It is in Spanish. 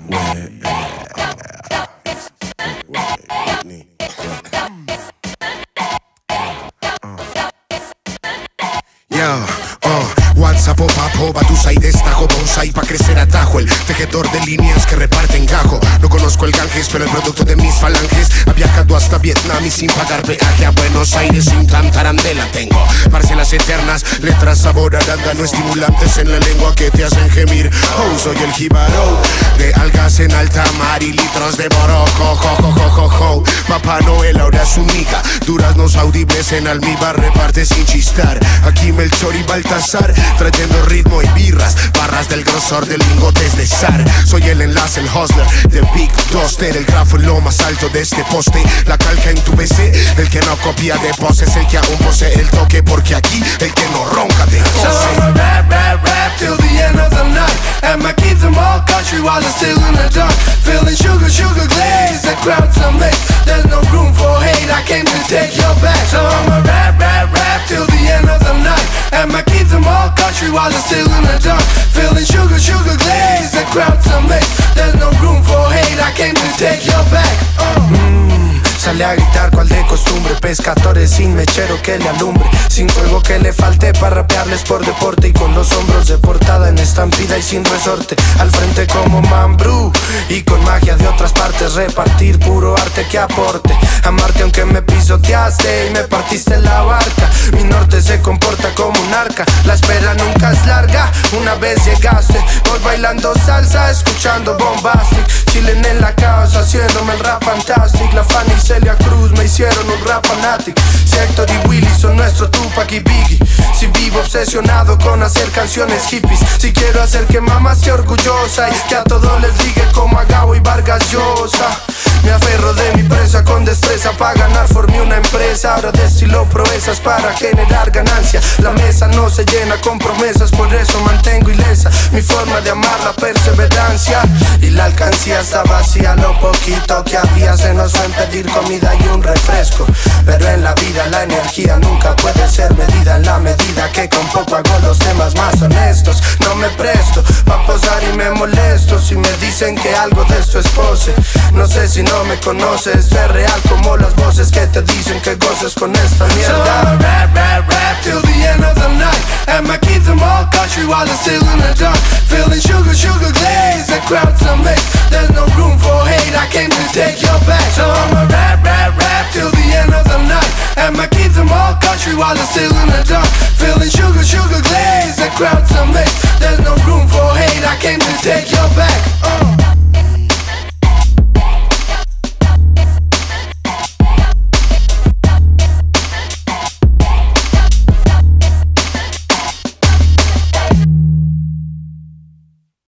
WhatsApp o papo, batusa y destajo, bonsai pa' crecer atajo, el tejedor de líneas que reparten gajo. No conozco el Ganges, pero el producto de mis falanges ha viajado hasta Vietnam y sin pagar peaje a Buenos Aires sin tantarandela. Tengo parcelas eternas, letras sabor arándano, estimulantes en la lengua que te hacen gemir. Oh, soy el jíbaro de algas en alta mar y litros de borojo, jo. Papá Noel ahora es única, duraznos audibles en almíbar reparte sin chistar. Aquí Melchor y Baltasar trayendo ritmo y birras, barras del grosor de lingotes de zar. Soy el enlace, el hustler de Big Toaster, el grafo en lo más alto de este poste, la calca en tu PC, el que no copia de poses, el que aún posee el toque, porque aquí el que no ronca te cose. So I'ma rap till the end of the night, and I keep them all country while it's still in the dark. Feeling sugar glaze, the crowd's a mess. There's no room for hate, I came to take your back. So I'ma rap till the end of the night, and I keep them all country while it's still in the dark. Feeling sugar glaze, the crowd's a mess. There's no room for hate, I came to take your back. Sale a gritar cual de costumbre, pescadores sin mechero que le alumbre, sin fuego que le falte para rapearles por deporte, y con los hombros de portada en estampida y sin resorte, al frente como Mambrú y con magia de otras partes, repartir puro arte que aporte, amarte aunque me pisoteaste y me partiste la barca. Mi norte se comporta como un arca, la espera nunca es larga, una vez llegaste, voy bailando salsa, escuchando Bombastic, chillen en la causa, haciéndome el rap fantastic. La Fanny y Celia Cruz me hicieron un rap fanatic, si Héctor y Willy son nuestro Tupac y Biggie, si vivo obsesionado con hacer canciones hippies, si quiero hacer que mamá esté orgullosa y que a todos les ligue como a Gabo y Vargas Llosa. Me aferro de mi presa con destreza para ganar, formé una empresa, ahora destilo proezas para generar ganancia. La mesa no se llena con promesas, por eso mantengo ilesa mi forma de amar, la perseverancia, y la alcancía está vacía. Lo poquito que había se nos fue en pedir comida y un refresco, pero en la vida la energía nunca puede ser medida en la medida que con poco hago los temas más honestos. No me presto pa' posar y me molesto si me dicen que algo de esto es pose. No sé si no me conoces, es real como las voces que te dicen que goces con esta mierda. So I'ma rap till the end of the night, and I keep them all country while it's still in the dark. Feeling sugar glaze, the crowd's a mess. There's no room for hate, I came to take your back. So I'ma rap till the end of the night, and I keep them all country while it's still in the dark. Feeling sugar glaze, the crowd's a mess. There's no room for hate, I came to take your back.